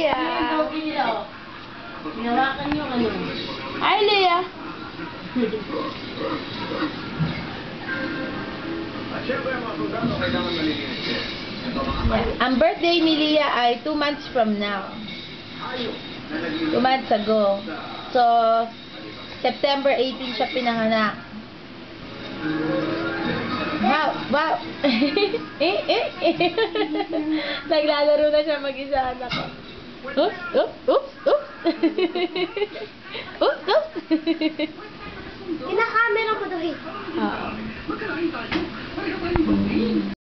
Leah. Hinawakan nyo ano. Hi, Leah. Ang birthday ni Leah ay 2 months from now. 2 months ago. So, September 18 siya pinanganak. Wow! Wow! Naglalaro na siya mag-isa, anak ko. Oops! Oops! Oops! Oops! Oops! Oops! Kinakamera mo daw eh. Oo.